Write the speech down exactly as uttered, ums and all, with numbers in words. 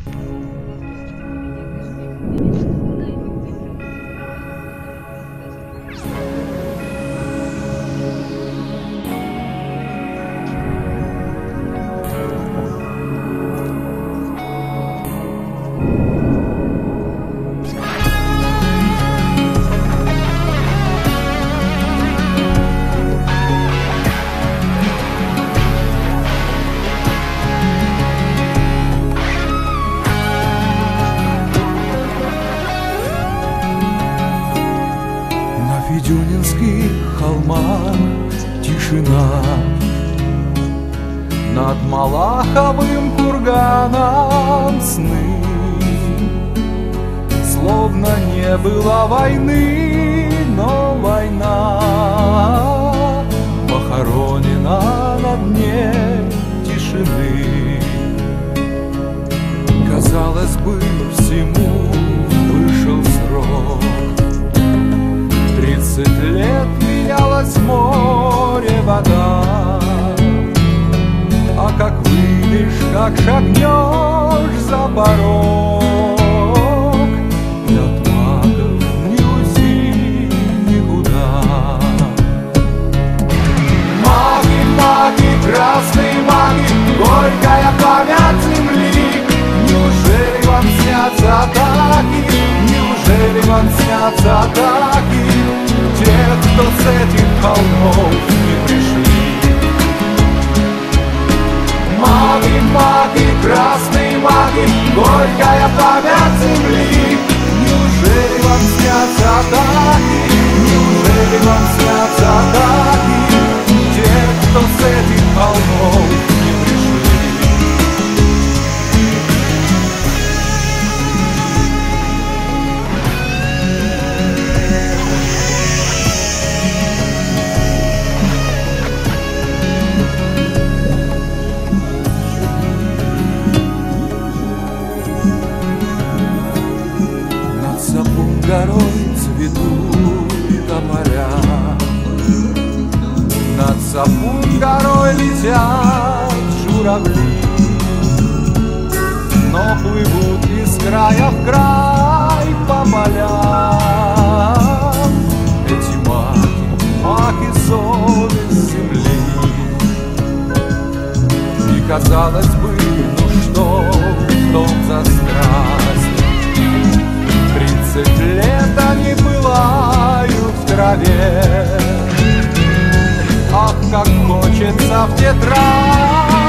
Дюнинских холмах тишина, над Малаховым курганом сны. Словно не было войны, но война похоронена на дне тишины. Казалось бы, всему вышел срок. Тридцать лет менялось море, вода, а как выйдешь, как шагнешь за порог, и от магов не уйти никуда. Маги, маги, красные маги, горькая память земли. Неужели вам снятся атаки? Неужели вам снятся атаки тех, кто с этих холмов не пришли? Маги, маги, красные маги, горькая память земли. Неужели вам снятся атаки? Неужели вам снятся атаки тех, кто с этих холмов не пришли? Горой цветут тополя, над Сапун горой летят журавли, но плывут из края в край по полям эти маги, маги совесть земли. И казалось бы, ну что в том за страсть? Тридцать лет они пылают в траве. Ах, как хочется в тетрадь